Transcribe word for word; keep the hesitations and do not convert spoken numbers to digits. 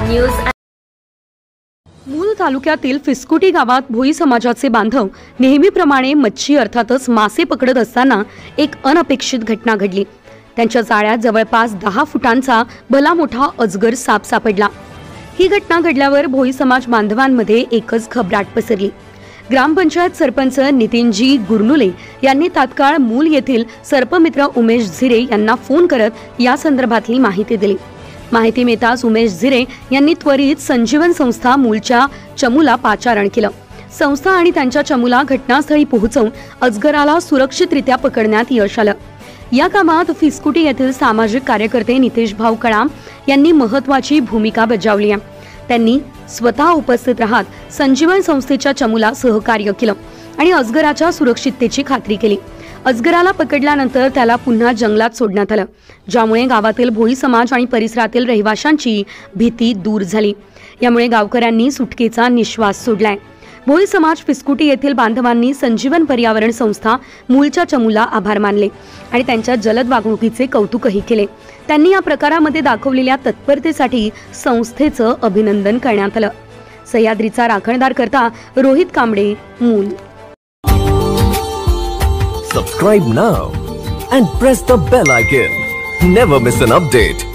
News. मूल तालुक्यातील फिस्कुटी गावात भोई समाजाचे बांधव नेहमीप्रमाणे मच्छी अर्थातच मासे पकडत असताना एक अनपेक्षित घटना घडली। त्यांच्या जाळ्यात जवळपास दहा फुटांचा भला मोठा अजगर साप सापडला। ही घटना घडल्यावर भोई समाज बांधवांमध्ये एकच घबराट पसरली। ग्रामपंचायत सरपंच नितीनजी गुरनुले यांनी तात्काळ मूल येथील सर्पमित्र उमेश झिरे यांना फोन करत या संदर्भातली माहिती दिली। माहिती मिळताच उमेश झिरे यांनी त्वरित संजीवन संस्था मूलच्या चमूला पाचारण केलं। संस्था आणि त्यांच्या चमूला घटनास्थळी पोहोचवून अजगराला सुरक्षितरित्या पकडण्यात यश आलं। या कामात फिस्कुटी येथील सामाजिक कार्यकर्ते नितेश भाऊ कळाम यांनी महत्त्वाची भूमिका बजावली आहे। त्यांनी स्वतः उपस्थित राहत संजीवन संस्थेच्या चमूला सहकार्य केलं आणि अजगराच्या सुरक्षिततेची खात्री केली। अजगराला पकडल्यानंतर त्याला पुन्हा जंगलात सोडण्यात आलं, ज्यामुळे गावातील भोई समाज आणि परिसरातील रहिवाशांची भीती दूर झाली। यामुळे गावकऱ्यांनी सुटकेचा निश्वास सोडलाय। भोई समाज फिस्कुटी येथील बांधवांनी संजीवन पर्यावरण संस्था मूलच्या चमूला आभार मानले आणि त्यांच्या जलद वागणुकीचे कौतुकही केले। त्यांनी या प्रकारामध्ये दाखवलेल्या तत्परतेसाठी संस्थेचं अभिनंदन करण्यात आलं। सह्याद्रीचा राखणदार करता रोहित कांबळे, मूल। Subscribe now and press the bell icon. Never miss an update.